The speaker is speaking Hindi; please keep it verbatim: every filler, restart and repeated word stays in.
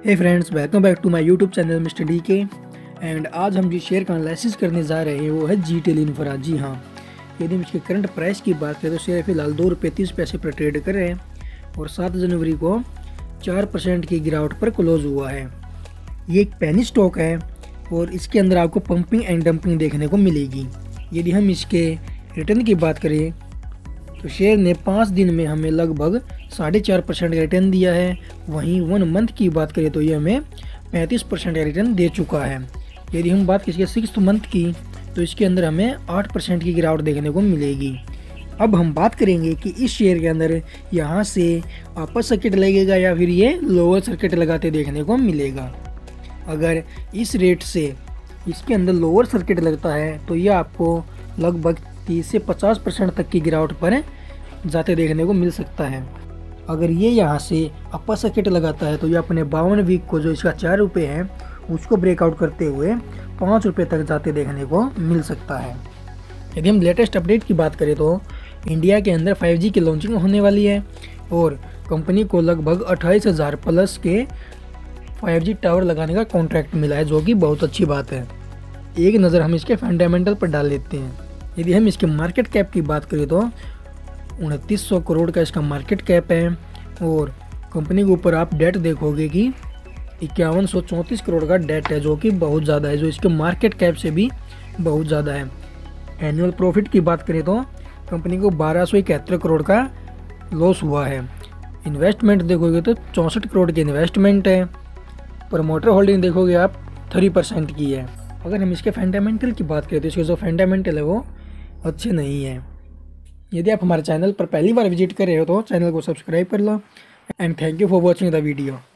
Hey friends, welcome back to my YouTube channel Mister D K. And आज हम जिस शेयर का एनालिसिस करने जा रहे हैं वो है जी टेल इंफ्रा। जी हाँ, यदि हम इसके करंट प्राइस की बात करें तो शेयर फिलहाल दो रुपये तीस पैसे पर ट्रेड कर रहे हैं और सात जनवरी को चार परसेंट की गिरावट पर क्लोज हुआ है। ये एक पेनी स्टॉक है और इसके अंदर आपको पंपिंग एंड डंपिंग देखने को मिलेगी। यदि हम इसके रिटर्न की बात करें तो शेयर ने पाँच दिन में हमें लगभग साढ़े चार परसेंट का रिटर्न दिया है। वहीं वन मंथ की बात करें तो ये हमें पैंतीस परसेंट का रिटर्न दे चुका है। यदि हम बात करें सिक्स मंथ की तो इसके अंदर हमें आठ परसेंट की गिरावट देखने को मिलेगी। अब हम बात करेंगे कि इस शेयर के अंदर यहाँ से अपर सर्किट लगेगा या फिर ये लोअर सर्किट लगाते देखने को मिलेगा। अगर इस रेट से इसके अंदर लोअर सर्किट लगता है तो ये आपको लगभग तीस से पचास परसेंट तक की गिरावट पर जाते देखने को मिल सकता है। अगर ये यहाँ से अपर सर्किट लगाता है तो ये अपने बावन वीक को जो इसका चार रुपये है उसको ब्रेकआउट करते हुए पाँच रुपये तक जाते देखने को मिल सकता है। यदि हम लेटेस्ट अपडेट की बात करें तो इंडिया के अंदर फाइव जी की लॉन्चिंग होने वाली है और कंपनी को लगभग अट्ठाईस हज़ार प्लस के फाइव जी टावर लगाने का कॉन्ट्रैक्ट मिला है, जो कि बहुत अच्छी बात है। एक नज़र हम इसके फंडामेंटल पर डाल लेते हैं। यदि हम इसके मार्केट कैप की बात करें तो उनतीस सौ करोड़ का इसका मार्केट कैप है और कंपनी के ऊपर आप डेट देखोगे कि इक्यावन सौ चौंतीस करोड़ का डेट है, जो कि बहुत ज़्यादा है, जो इसके मार्केट कैप से भी बहुत ज़्यादा है। एनुअल प्रॉफिट की बात करें तो कंपनी को बारह सौ इकहत्तर करोड़ का लॉस हुआ है। इन्वेस्टमेंट देखोगे तो चौंसठ करोड़ की इन्वेस्टमेंट है। प्रमोटर होल्डिंग देखोगे आप थ्री परसेंट की है। अगर हम इसके फंडामेंटल की बात करें तो इसके जो फंडामेंटल है वो अच्छे नहीं है। यदि आप हमारे चैनल पर पहली बार विजिट कर रहे हो तो चैनल को सब्सक्राइब कर लो। And thank you for watching the video.